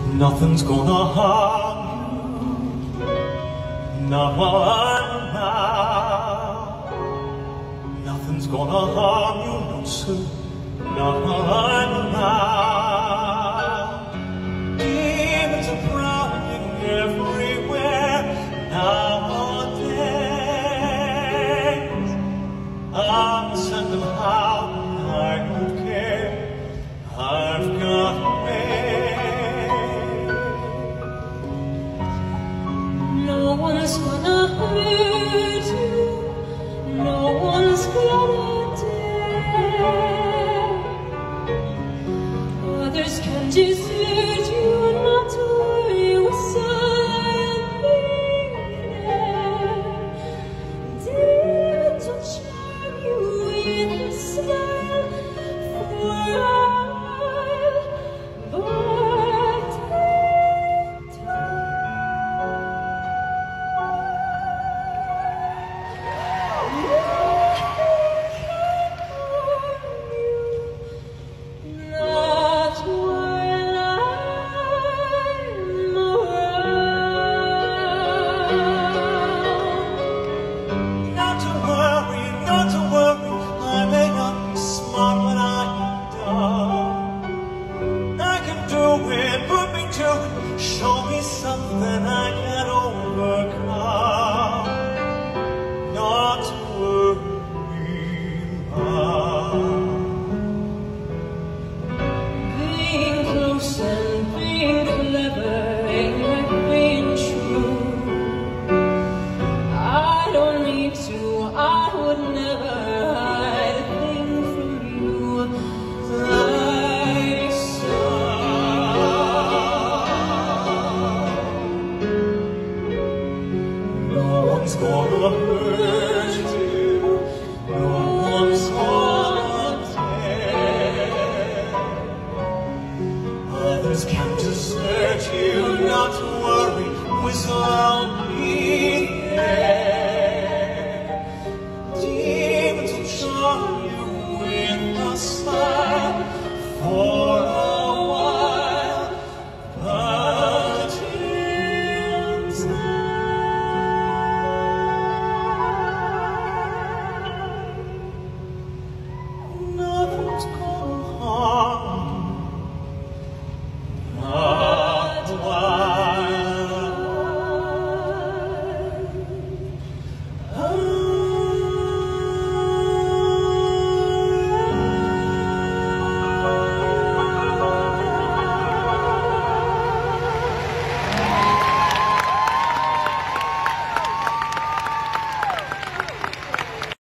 Nothing's gonna harm you, not while I'm around. Nothing's gonna harm you, no sir, not while I'm around. Demons are prowling everywhere nowadays. I'll send them how I don't care. I've got a way. No one's gonna hurt you, no one's gonna dare. Others can desert you, not to worry, we're silently there. Demons will charm you with a smile for a while, but not while I'm around. Not to worry, I may not be smart, but I am dumb. I can do it, put me to it, show me something I can overcome. Not to worry about. Being close and being clever ain't like being true. I don't need to, I would never hide a thing from you. Like No one's gonna hurt you, no one's gonna tear. Others can desert you, not to worry, 'cause I'll be